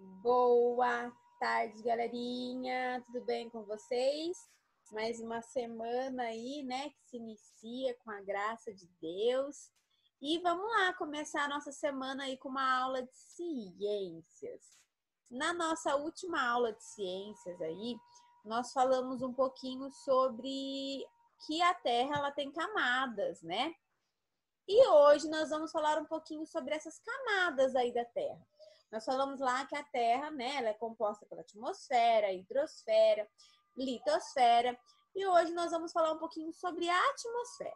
Boa tarde, galerinha. Tudo bem com vocês? Mais uma semana aí, né, que se inicia com a graça de Deus. E vamos lá começar a nossa semana aí com uma aula de ciências. Na nossa última aula de ciências aí, nós falamos um pouquinho sobre que a Terra ela tem camadas, né? E hoje nós vamos falar um pouquinho sobre essas camadas aí da Terra. Nós falamos lá que a Terra, né, ela é composta pela atmosfera, hidrosfera, litosfera. E hoje nós vamos falar um pouquinho sobre a atmosfera.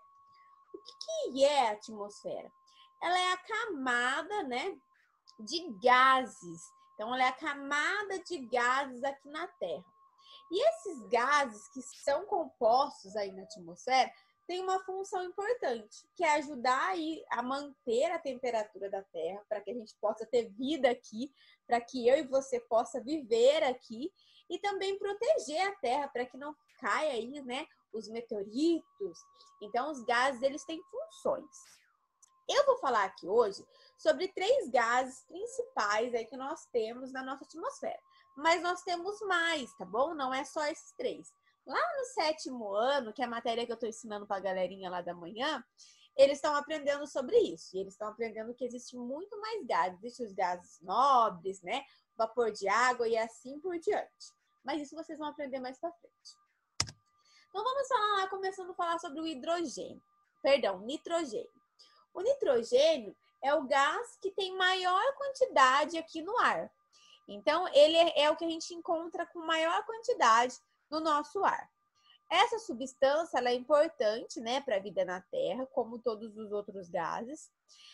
O que é a atmosfera? Ela é a camada, né, de gases. Então, ela é a camada de gases aqui na Terra. E esses gases que são compostos aí na atmosfera têm uma função importante, que é ajudar aí a manter a temperatura da Terra, para que a gente possa ter vida aqui, para que eu e você possa viver aqui, e também proteger a Terra, para que não caia aí, né, os meteoritos. Então, os gases, eles têm funções. Eu vou falar aqui hoje sobre 3 gases principais aí que nós temos na nossa atmosfera. Mas nós temos mais, tá bom? Não é só esses 3. Lá no 7º ano, que é a matéria que eu estou ensinando para a galerinha lá da manhã, eles estão aprendendo sobre isso. E eles estão aprendendo que existe muito mais gases. Existem os gases nobres, né? Vapor de água e assim por diante. Mas isso vocês vão aprender mais para frente. Então vamos falar lá, começando a falar sobre o hidrogênio. Perdão, nitrogênio. O nitrogênio é o gás que tem maior quantidade aqui no ar. Então, ele é o que a gente encontra com maior quantidade no nosso ar. Essa substância ela é importante, né, para a vida na Terra, como todos os outros gases.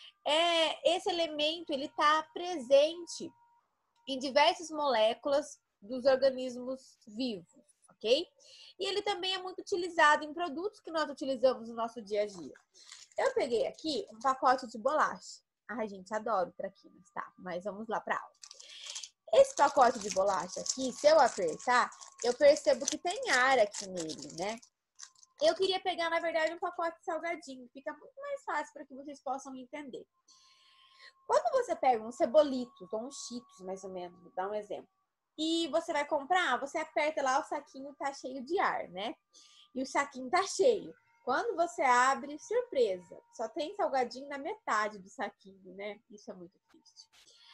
Esse elemento ele está presente em diversas moléculas dos organismos vivos, ok? E ele também é muito utilizado em produtos que nós utilizamos no nosso dia a dia. Eu peguei aqui um pacote de bolacha. Ai, gente, adoro traquinas, tá? Mas vamos lá para a aula. Esse pacote de bolacha aqui, se eu apertar, eu percebo que tem ar aqui nele, né? Eu queria pegar, na verdade, um pacote de salgadinho. Fica muito mais fácil para que vocês possam entender. Quando você pega um cebolito ou um Cheetos, mais ou menos, vou dar um exemplo, e você vai comprar, você aperta lá, o saquinho tá cheio de ar, né? E o saquinho tá cheio. Quando você abre, surpresa, só tem salgadinho na metade do saquinho, né? Isso é muito triste.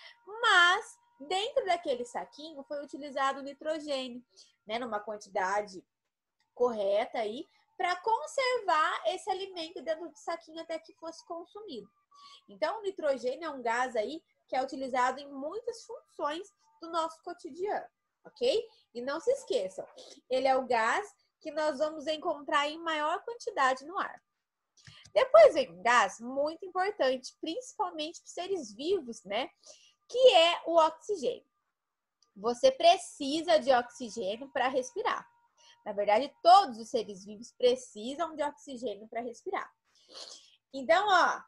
Mas, dentro daquele saquinho, foi utilizado o nitrogênio, né? Numa quantidade correta aí, para conservar esse alimento dentro do saquinho até que fosse consumido. Então, o nitrogênio é um gás aí que é utilizado em muitas funções do nosso cotidiano, ok? E não se esqueçam, ele é o gás que nós vamos encontrar em maior quantidade no ar. Depois vem um gás muito importante, principalmente para seres vivos, né? Que é o oxigênio. Você precisa de oxigênio para respirar. Na verdade, todos os seres vivos precisam de oxigênio para respirar. Então, ó,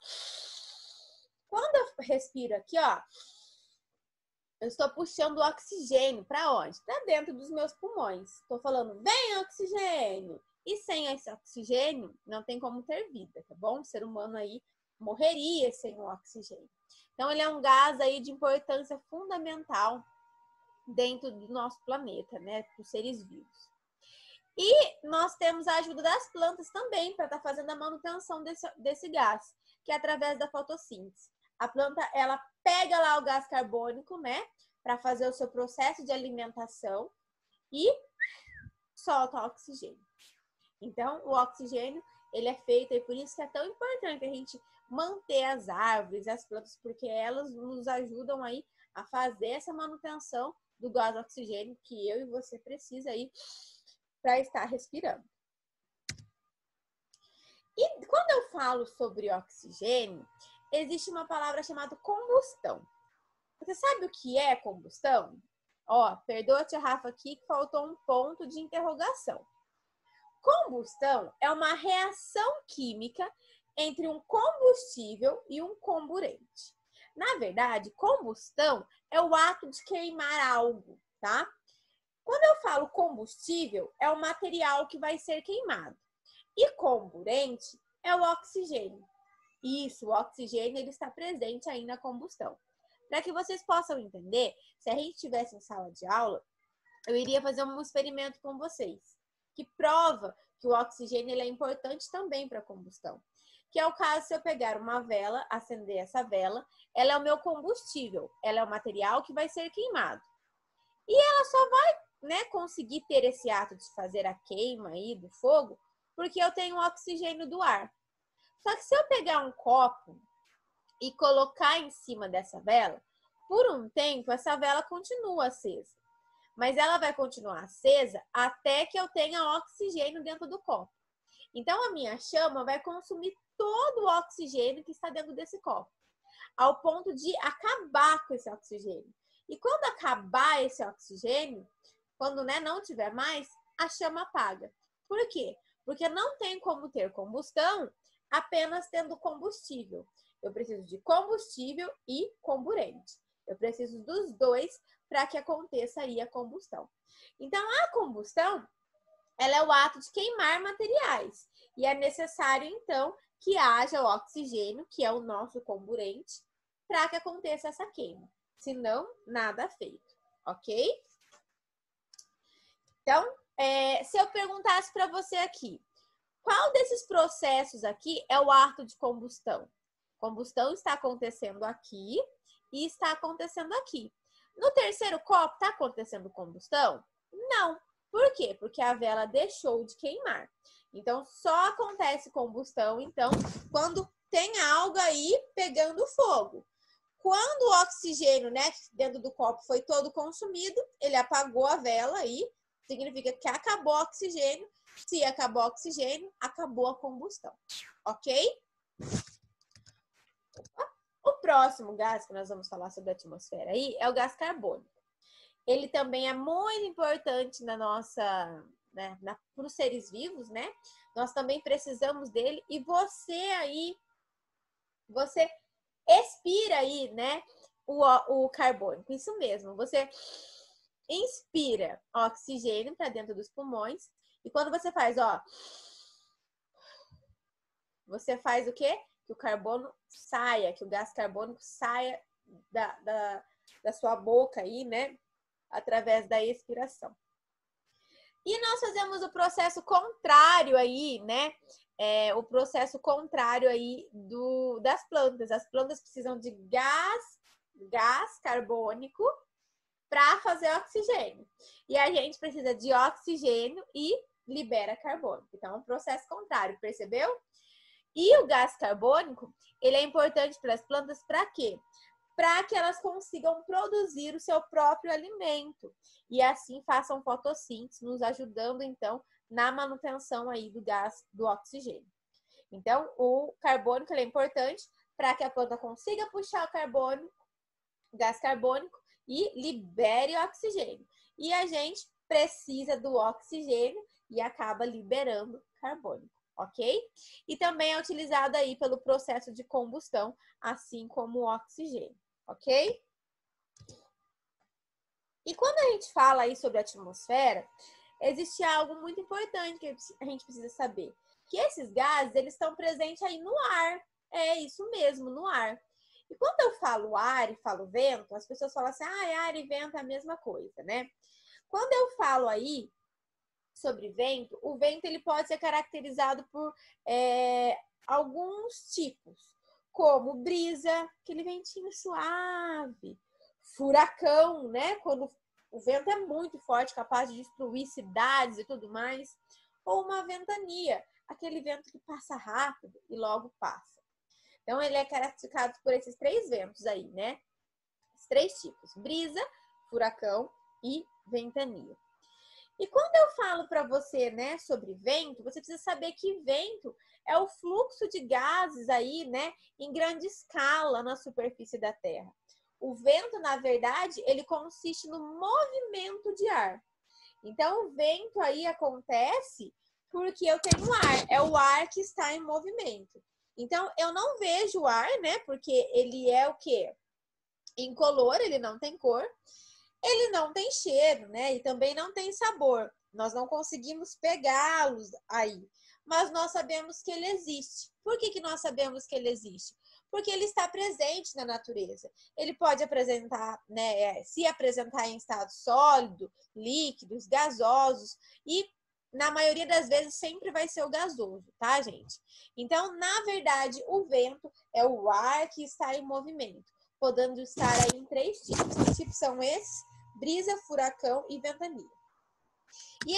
quando eu respiro aqui, ó, eu estou puxando o oxigênio para onde? Para dentro dos meus pulmões. Estou falando, vem oxigênio! E sem esse oxigênio, não tem como ter vida, tá bom? O ser humano aí morreria sem o oxigênio. Então, ele é um gás aí de importância fundamental dentro do nosso planeta, né? Para os seres vivos. E nós temos a ajuda das plantas também para estar fazendo a manutenção desse gás, que é através da fotossíntese. A planta, ela pega lá o gás carbônico, né, para fazer o seu processo de alimentação e solta o oxigênio. Então, o oxigênio, ele é feito, e por isso que é tão importante a gente manter as árvores, as plantas, porque elas nos ajudam aí a fazer essa manutenção do gás oxigênio que eu e você precisa aí para estar respirando. E quando eu falo sobre oxigênio, existe uma palavra chamada combustão. Você sabe o que é combustão? Ó, perdoa a tia Rafa aqui que faltou um ponto de interrogação. Combustão é uma reação química entre um combustível e um comburente. Na verdade, combustão é o ato de queimar algo, tá? Quando eu falo combustível, é o material que vai ser queimado. E comburente é o oxigênio. Isso, o oxigênio ele está presente aí na combustão. Para que vocês possam entender, se a gente estivesse em sala de aula, eu iria fazer um experimento com vocês, que prova que o oxigênio ele é importante também para a combustão. Que é o caso se eu pegar uma vela, acender essa vela, ela é o meu combustível, ela é o material que vai ser queimado. E ela só vai, né, conseguir ter esse ato de fazer a queima aí do fogo, porque eu tenho o oxigênio do ar. Só que se eu pegar um copo e colocar em cima dessa vela, por um tempo essa vela continua acesa. Mas ela vai continuar acesa até que eu tenha oxigênio dentro do copo. Então, a minha chama vai consumir todo o oxigênio que está dentro desse copo, ao ponto de acabar com esse oxigênio. E quando acabar esse oxigênio, quando, né, não tiver mais, a chama apaga. Por quê? Porque não tem como ter combustão apenas tendo combustível. Eu preciso de combustível e comburente. Eu preciso dos dois para que aconteça aí a combustão. Então, a combustão, ela é o ato de queimar materiais. E é necessário, então, que haja o oxigênio, que é o nosso comburente, para que aconteça essa queima. Senão, nada feito, ok? Então, se eu perguntasse para você aqui, qual desses processos aqui é o ato de combustão? Combustão está acontecendo aqui e está acontecendo aqui. No terceiro copo, está acontecendo combustão? Não. Por quê? Porque a vela deixou de queimar. Então, só acontece combustão, então, quando tem algo aí pegando fogo. Quando o oxigênio, né, dentro do copo foi todo consumido, ele apagou a vela aí, significa que acabou o oxigênio. Se acabou o oxigênio, acabou a combustão, ok? O próximo gás que nós vamos falar sobre a atmosfera aí é o gás carbônico. Ele também é muito importante na nossa, né, para os seres vivos, né? Nós também precisamos dele e você aí, você expira aí, né, o carbônico. Isso mesmo, você inspira oxigênio para dentro dos pulmões e quando você faz, ó, você faz o quê? Que o carbono saia, que o gás carbônico saia da sua boca aí, né? Através da expiração. E nós fazemos o processo contrário aí, né? O processo contrário aí das plantas. As plantas precisam de gás carbônico para fazer oxigênio. E a gente precisa de oxigênio e libera carbono. Então, é um processo contrário, percebeu? E o gás carbônico, ele é importante para as plantas para quê? Para que elas consigam produzir o seu próprio alimento e assim façam fotossíntese, nos ajudando então na manutenção aí do gás do oxigênio. Então, o carbônico ele é importante para que a planta consiga puxar o gás carbônico e libere o oxigênio. E a gente precisa do oxigênio e acaba liberando carbônico, ok? E também é utilizado aí pelo processo de combustão, assim como o oxigênio, ok? E quando a gente fala aí sobre a atmosfera, existe algo muito importante que a gente precisa saber. Que esses gases, eles estão presentes aí no ar. É isso mesmo, no ar. E quando eu falo ar e falo vento, as pessoas falam assim, ar e vento é a mesma coisa, né? Quando eu falo aí sobre vento, o vento ele pode ser caracterizado por alguns tipos, como brisa, aquele ventinho suave, furacão, né? Quando o vento é muito forte, capaz de destruir cidades e tudo mais, ou uma ventania, aquele vento que passa rápido e logo passa. Então, ele é caracterizado por esses três ventos aí, né? Os três tipos, brisa, furacão e ventania. E quando eu falo para você, né, sobre vento, você precisa saber que vento é o fluxo de gases aí, né, em grande escala na superfície da Terra. O vento, na verdade, ele consiste no movimento de ar. Então, o vento aí acontece porque eu tenho ar, é o ar que está em movimento. Então, eu não vejo o ar, né, porque ele é o quê? Incolor, ele não tem cor. Ele não tem cheiro, né? E também não tem sabor. Nós não conseguimos pegá-los aí. Mas nós sabemos que ele existe. Por que nós sabemos que ele existe? porque ele está presente na natureza. Ele pode apresentar, né, se apresentar em estado sólido, líquidos, gasosos e na maioria das vezes sempre vai ser o gasoso, tá, gente? Então, na verdade, o vento é o ar que está em movimento, podendo estar aí em 3 tipos. Os tipos são esses: brisa, furacão e ventania. E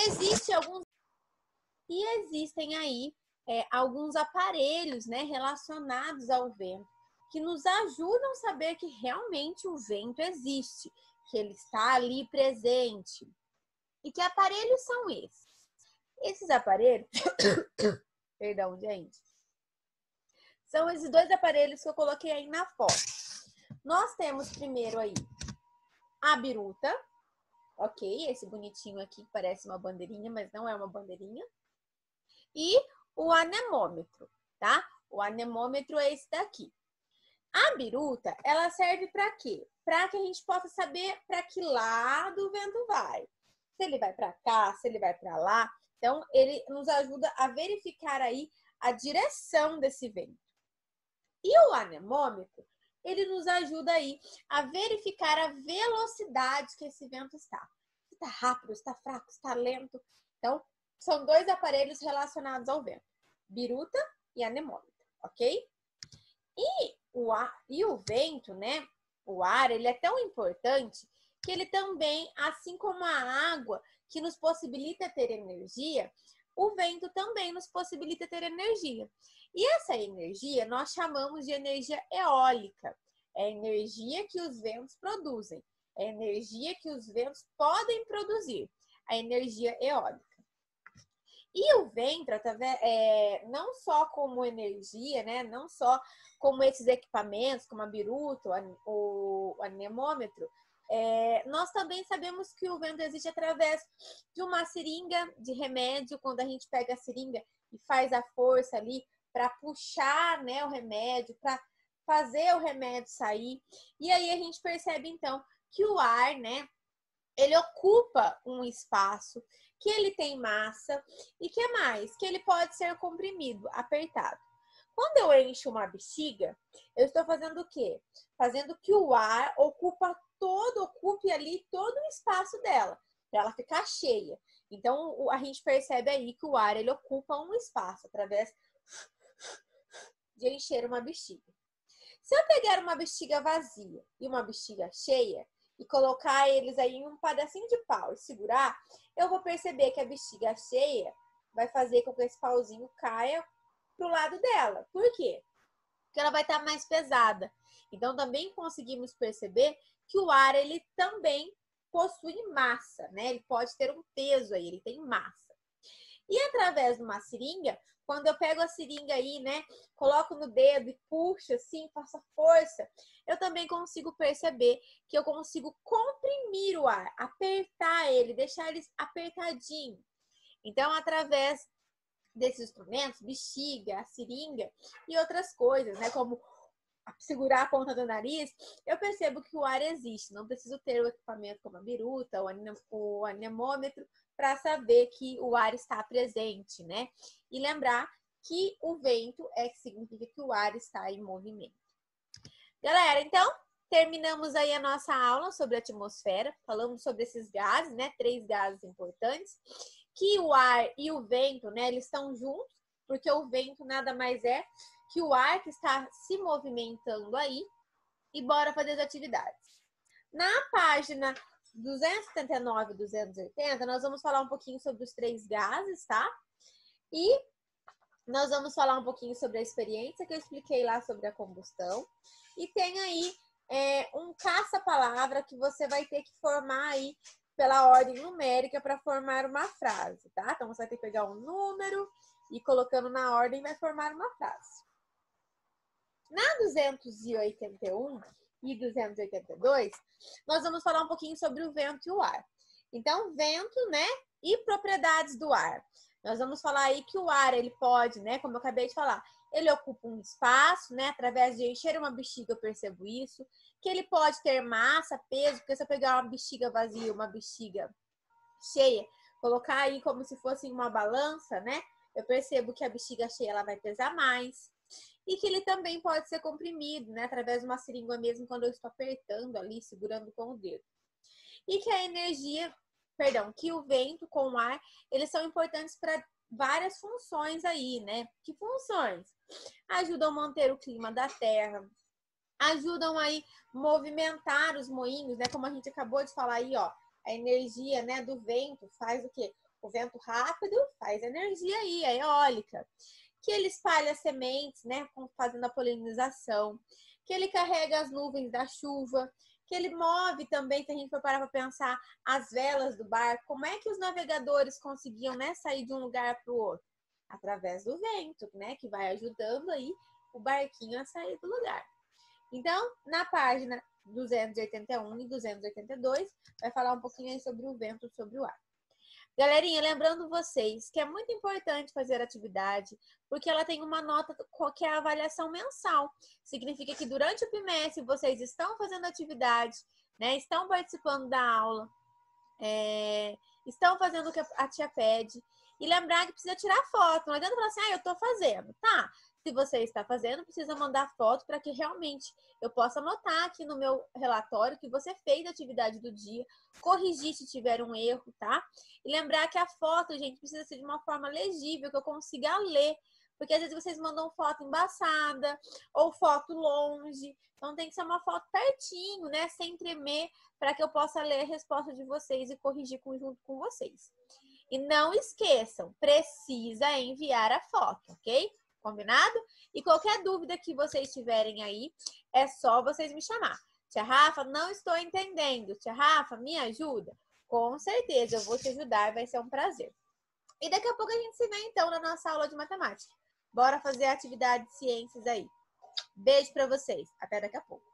existem aí alguns aparelhos, né, relacionados ao vento que nos ajudam a saber que realmente o vento existe, que ele está ali presente. E que aparelhos são esses? Esses aparelhos, perdão, gente, são esses 2 aparelhos que eu coloquei aí na foto. Nós temos primeiro aí a biruta, ok? Esse bonitinho aqui parece uma bandeirinha, mas não é uma bandeirinha. E o anemômetro, tá? O anemômetro é esse daqui. A biruta, ela serve para quê? Para que a gente possa saber para que lado o vento vai. Se ele vai para cá, se ele vai para lá. Então, ele nos ajuda a verificar aí a direção desse vento. E o anemômetro, ele nos ajuda aí a verificar a velocidade que esse vento está. Se está rápido, se está fraco, se está lento. Então, são 2 aparelhos relacionados ao vento. Biruta e anemômetro, ok? E o vento, né? O ar, ele é tão importante que ele também, assim como a água, que nos possibilita ter energia, o vento também nos possibilita ter energia. E essa energia nós chamamos de energia eólica. É a energia que os ventos produzem. É a energia que os ventos podem produzir. A energia eólica. E o vento, não só como energia, né? Não só como esses equipamentos, como a biruta, o anemômetro, nós também sabemos que o vento existe através de uma seringa de remédio, quando a gente pega a seringa e faz a força ali para puxar, né, o remédio, para fazer o remédio sair. E aí a gente percebe, então, que o ar, né, ele ocupa um espaço, que ele tem massa e que mais? Que ele pode ser comprimido, apertado. Quando eu encho uma bexiga, eu estou fazendo o quê? Fazendo que o ar ocupe ali todo o espaço dela, para ela ficar cheia. Então, a gente percebe aí que o ar, ele ocupa um espaço, através de encher uma bexiga. Se eu pegar uma bexiga vazia e uma bexiga cheia, e colocar eles aí em um pedacinho de pau e segurar, eu vou perceber que a bexiga cheia vai fazer com que esse pauzinho caia pro lado dela. Por quê? Porque ela vai estar mais pesada. Então, também conseguimos perceber que o ar, ele também possui massa, né? Ele pode ter um peso aí, ele tem massa. E através de uma seringa, quando eu pego a seringa aí, né, coloco no dedo e puxo assim, faço força, eu também consigo perceber que eu consigo comprimir o ar, apertar ele, deixar ele apertadinho. Então, através desses instrumentos, bexiga, a seringa e outras coisas, né, como segurar a ponta do nariz, eu percebo que o ar existe. Não preciso ter o equipamento como a biruta, o anemômetro, para saber que o ar está presente, né? E lembrar que o vento significa que o ar está em movimento. Galera, então, terminamos aí a nossa aula sobre a atmosfera. Falamos sobre esses gases, né? 3 gases importantes. Que o ar e o vento, né? Eles estão juntos, porque o vento nada mais é que o ar que está se movimentando aí e bora fazer as atividades. Na página 279 e 280, nós vamos falar um pouquinho sobre os 3 gases, tá? E nós vamos falar um pouquinho sobre a experiência que eu expliquei lá sobre a combustão. E tem aí um caça-palavra que você vai ter que formar aí pela ordem numérica para formar uma frase, tá? Então, você vai ter que pegar um número e colocando na ordem vai formar uma frase. Na 281 e 282, nós vamos falar um pouquinho sobre o vento e o ar. Então, vento, né, e propriedades do ar. Nós vamos falar aí que o ar, ele pode, né, como eu acabei de falar, ele ocupa um espaço, né, através de encher uma bexiga, eu percebo isso, que ele pode ter massa, peso, porque se eu pegar uma bexiga vazia, uma bexiga cheia, colocar aí como se fosse uma balança, né, eu percebo que a bexiga cheia, ela vai pesar mais. e que ele também pode ser comprimido, né, através de uma seringa mesmo, quando eu estou apertando ali, segurando com o dedo. E que a energia, perdão, que o vento com o ar, eles são importantes para várias funções aí, né? Que funções? Ajudam a manter o clima da terra, ajudam aí movimentar os moinhos, né? Como a gente acabou de falar aí, ó, a energia, né, do vento faz o quê? O vento rápido faz energia aí, a eólica. Que ele espalha as sementes, né, fazendo a polinização. Que ele carrega as nuvens da chuva. Que ele move também, se a gente for parar para pensar, as velas do barco. Como é que os navegadores conseguiam, né, sair de um lugar para o outro? Através do vento, né, que vai ajudando aí o barquinho a sair do lugar. Então, na página 281 e 282, vai falar um pouquinho aí sobre o vento, sobre o ar. Galerinha, lembrando vocês que é muito importante fazer atividade, porque ela tem uma nota que é a avaliação mensal. Significa que durante o bimestre vocês estão fazendo atividade, né? Estão participando da aula, estão fazendo o que a tia pede. E lembrar que precisa tirar foto. Não adianta falar assim, eu tô fazendo. Tá, se você está fazendo, precisa mandar foto para que realmente eu possa anotar aqui no meu relatório que você fez a atividade do dia, corrigir se tiver um erro, tá? E lembrar que a foto, gente, precisa ser de uma forma legível, que eu consiga ler. Porque às vezes vocês mandam foto embaçada ou foto longe. Então tem que ser uma foto pertinho, né? Sem tremer, para que eu possa ler a resposta de vocês e corrigir junto com vocês. E não esqueçam, precisa enviar a foto, ok? Combinado? E qualquer dúvida que vocês tiverem aí, é só vocês me chamar. Tia Rafa, não estou entendendo. Tia Rafa, me ajuda? Com certeza, eu vou te ajudar, vai ser um prazer. E daqui a pouco a gente se vê, então, na nossa aula de matemática. Bora fazer a atividade de ciências aí. Beijo para vocês. Até daqui a pouco.